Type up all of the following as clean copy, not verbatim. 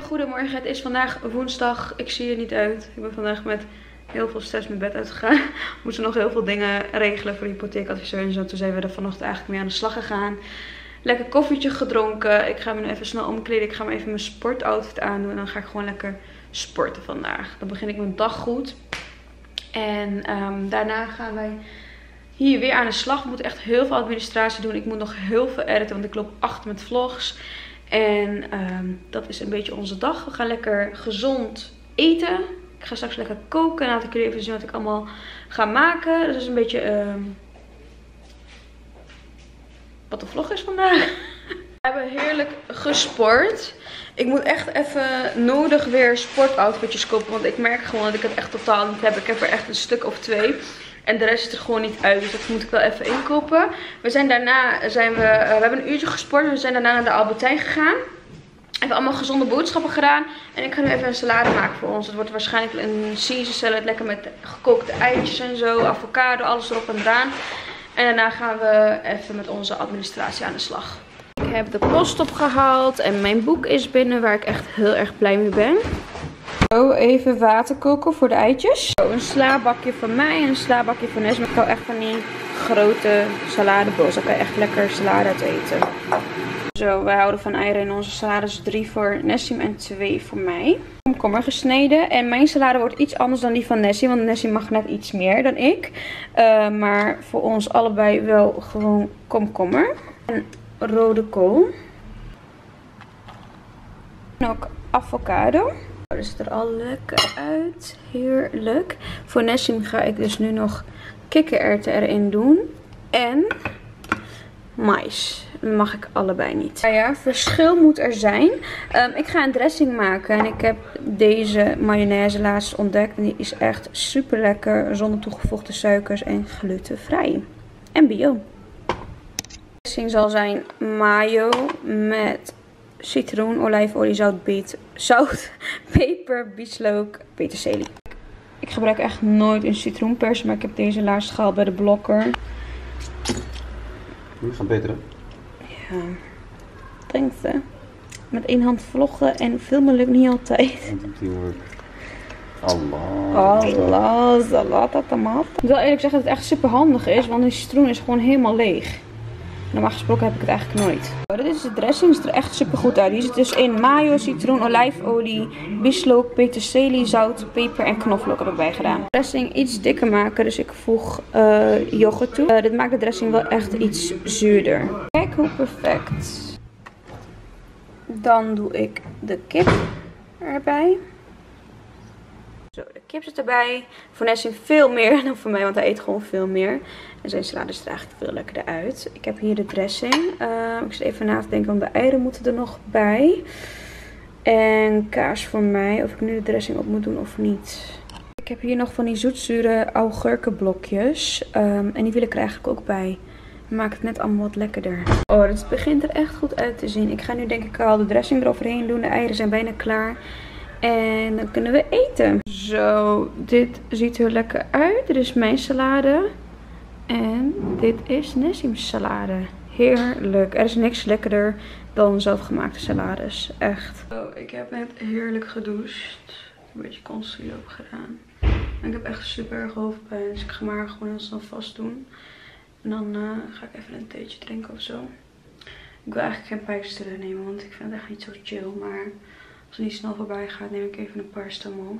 goedemorgen. Het is vandaag woensdag. Ik zie er niet uit. Ik ben vandaag met heel veel stress mijn bed uitgegaan. We moesten nog heel veel dingen regelen voor de hypotheekadviseur en zo. Toen zijn we er vanochtend eigenlijk mee aan de slag gegaan. Lekker koffietje gedronken. Ik ga me nu even snel omkleden. Ik ga me even mijn sportoutfit aandoen. En dan ga ik gewoon lekker sporten vandaag. Dan begin ik mijn dag goed. En daarna gaan wij hier weer aan de slag. We moeten echt heel veel administratie doen. Ik moet nog heel veel editen, want ik loop achter met vlogs. En dat is een beetje onze dag. We gaan lekker gezond eten. Ik ga straks lekker koken. En laat ik jullie even zien wat ik allemaal ga maken. Dat is een beetje wat de vlog is vandaag. We hebben heerlijk gesport. Ik moet echt even nodig weer sportoutfitjes kopen. Want ik merk gewoon dat ik het echt totaal niet heb. Ik heb er echt een stuk of 2. En de rest is er gewoon niet uit. Dus dat moet ik wel even inkopen. We hebben een uurtje gesport. En we zijn daarna naar de Albert Heijn gegaan. Even allemaal gezonde boodschappen gedaan. En ik ga nu even een salade maken voor ons. Het wordt waarschijnlijk een Caesar salad. Lekker met gekookte eitjes en zo. Avocado, alles erop en eraan. En daarna gaan we even met onze administratie aan de slag. Ik heb de post opgehaald. En mijn boek is binnen waar ik echt heel erg blij mee ben. Zo, even water koken voor de eitjes. Zo, een slaabakje van mij en een slaabakje van Nessim. Ik hou echt van die grote saladebols. Daar kan je echt lekker salade uit eten. Zo, wij houden van eieren in onze salades. 3 voor Nessim en 2 voor mij. Komkommer gesneden. En mijn salade wordt iets anders dan die van Nessim. Want Nessim mag net iets meer dan ik. Maar voor ons allebei wel gewoon komkommer. En rode kool. En ook avocado. Dat ziet er al lekker uit. Heerlijk. Voor Nessim ga ik dus nu nog kikkererwten erin doen. En mais. Dat mag ik allebei niet. Nou ja, verschil moet er zijn. Ik ga een dressing maken. En ik heb deze mayonaise laatst ontdekt. En die is echt super lekker. Zonder toegevoegde suikers en glutenvrij. En bio. De dressing zal zijn mayo met citroen, olijfolie, zout, peper, bieslook, peterselie. Ik gebruik echt nooit een citroenpers, maar ik heb deze laatst gehaald bij de Blokker. Die gaan beter, hè? Ja, thanks hè. Met 1 hand vloggen en filmen lukt niet altijd. Allah, salata, tomaat. Ik wil eerlijk zeggen dat het echt super handig is, want die citroen is gewoon helemaal leeg. Normaal gesproken heb ik het eigenlijk nooit. Dit is de dressing, ziet er echt super goed uit. Die zit dus in mayo, citroen, olijfolie, bieslook, peterselie, zout, peper en knoflook heb ik bij gedaan. De dressing iets dikker maken, dus ik voeg yoghurt toe. Dit maakt de dressing wel echt iets zuurder. Kijk hoe perfect. Dan doe ik de kip erbij. Zo, de kip zit erbij. Voor Nessim veel meer dan voor mij, want hij eet gewoon veel meer. En zijn salade ziet er eigenlijk veel lekkerder uit. Ik heb hier de dressing. Ik zit even na te denken, want de eieren moeten er nog bij. En kaas voor mij, of ik nu de dressing op moet doen of niet. Ik heb hier nog van die zoetzure augurkenblokjes. En die wil ik er eigenlijk ook bij. Maakt het net allemaal wat lekkerder. Oh, het begint er echt goed uit te zien. Ik ga nu denk ik al de dressing eroverheen doen. De eieren zijn bijna klaar. En dan kunnen we eten. Zo, dit ziet er lekker uit. Dit is mijn salade. En dit is Nessim's salade. Heerlijk. Er is niks lekkerder dan zelfgemaakte salades. Echt. Zo, ik heb net heerlijk gedoucht. Een beetje concealer opgedaan. En ik heb echt super erg hoofdpijn. Dus ik ga maar gewoon heel snel vast doen. En dan ga ik even een theetje drinken of zo. Ik wil eigenlijk geen pijnstiller nemen, want ik vind het echt niet zo chill. Maar als het niet snel voorbij gaat, neem ik even een paracetamol.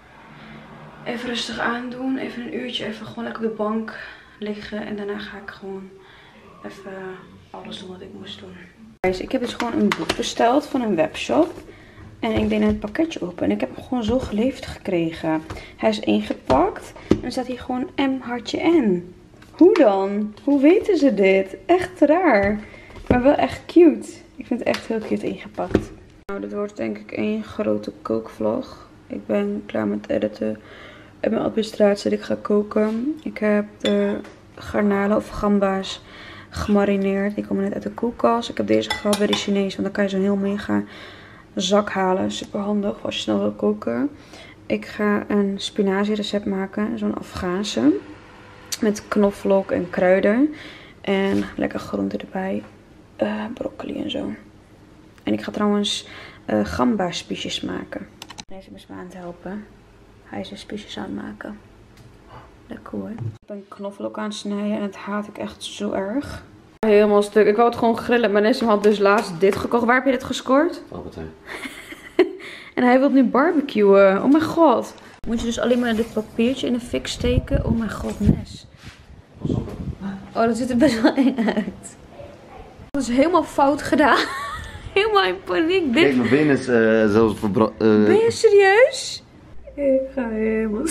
Even rustig aandoen. Even een uurtje even gewoon lekker op de bank liggen. En daarna ga ik gewoon even alles doen wat ik moest doen. Guys, ik heb dus gewoon een boek besteld van een webshop. En ik deed net het pakketje open. En ik heb hem gewoon zo geleverd gekregen. Hij is ingepakt. En dan staat hier gewoon M hartje N. Hoe dan? Hoe weten ze dit? Echt raar. Maar wel echt cute. Ik vind het echt heel cute ingepakt. Nou, dit wordt denk ik een grote kookvlog. Ik ben klaar met editen. En mijn administratie dat ik ga koken. Ik heb de garnalen of gamba's gemarineerd. Die komen net uit de koelkast. Ik heb deze gehaald bij de Chinees. Want dan kan je zo'n heel mega zak halen. Super handig als je snel wil koken. Ik ga een spinazie recept maken. Zo'n Afghaanse. Met knoflook en kruiden. En lekker groenten erbij. Broccoli en zo. En ik ga trouwens gamba spiesjes maken. Deze is me aan het helpen. Hij is de spiesjes aan het maken. Lekker hoor. Ik ben knoflook aan het snijden en dat haat ik echt zo erg. Helemaal stuk. Ik wou het gewoon grillen. Maar Nessim had dus laatst dit gekocht. Waar heb je dit gescoord? Albert Heijn. En hij wil nu barbecuen. Oh mijn god. Moet je dus alleen maar dit papiertje in de fik steken. Oh mijn god, Nes. Oh, dat ziet er best wel eng uit. Dat is helemaal fout gedaan. Helemaal in paniek. Kijk, mijn been is zelfs verbrand. Ben je serieus? Ik ga helemaal...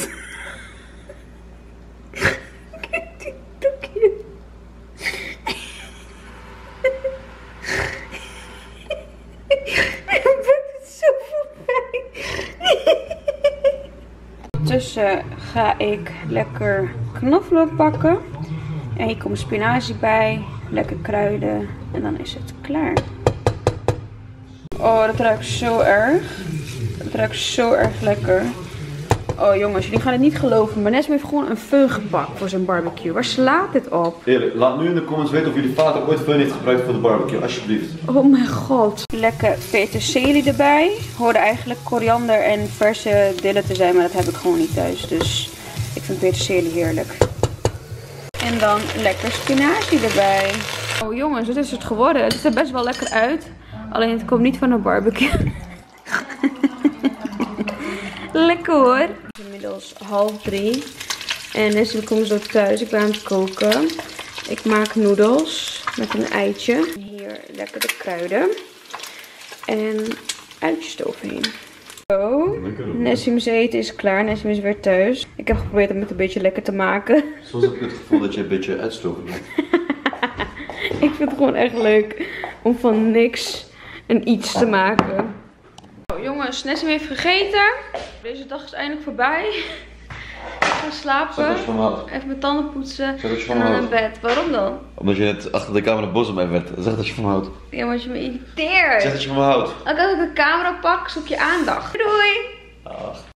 Kijk die doekje. Ik ben het zo voorbij. Tussen ga ik lekker knoflook pakken. En hier komt spinazie bij. Lekker kruiden. En dan is het klaar. Oh, dat ruikt zo erg. Het ruikt zo erg lekker. Oh jongens, jullie gaan het niet geloven. Maar Nessim heeft gewoon een föhn gepakt voor zijn barbecue. Waar slaat dit op? Eerlijk, laat nu in de comments weten of jullie vader ooit föhn heeft gebruikt voor de barbecue. Alsjeblieft. Oh mijn god. Lekker peterselie erbij. Hoorde eigenlijk koriander en verse dillen te zijn. Maar dat heb ik gewoon niet thuis. Dus ik vind peterselie heerlijk. En dan lekker spinazie erbij. Oh jongens, dit is het geworden. Het ziet er best wel lekker uit. Alleen het komt niet van een barbecue. Lekker hoor. Het is inmiddels 2:30. En Nessim komt zo thuis. Ik ben aan het koken. Ik maak noedels met een eitje. Hier lekker de kruiden. En uitjes eroverheen. Zo. Nessim's eten is klaar. Nessim is weer thuis. Ik heb geprobeerd om het een beetje lekker te maken. Soms heb ik het gevoel dat je een beetje uitstoken bent. Ik vind het gewoon echt leuk om van niks een iets te maken. Oh, jongens, Nessim heeft gegeten. Deze dag is eindelijk voorbij. Ik ga slapen. Zeg dat je van me houdt. Even mijn tanden poetsen. Zeg dat je van en me dan houdt. naar bed. Waarom dan? Omdat je net achter de camera boos op mij werd. Zeg dat je van me houdt. Ja, omdat je me irriteert. Zeg dat je van me houdt. Elke keer als ik een camera pak, zoek je aandacht. Doei! Ach.